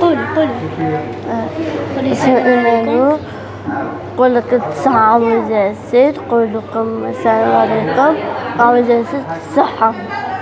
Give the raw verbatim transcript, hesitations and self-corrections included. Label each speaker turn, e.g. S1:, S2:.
S1: قولي قولي. قولي السلام عليكم.
S2: قول لك التسعة عوجة ست، قول لكم السلام عليكم عوجة ست الصحة.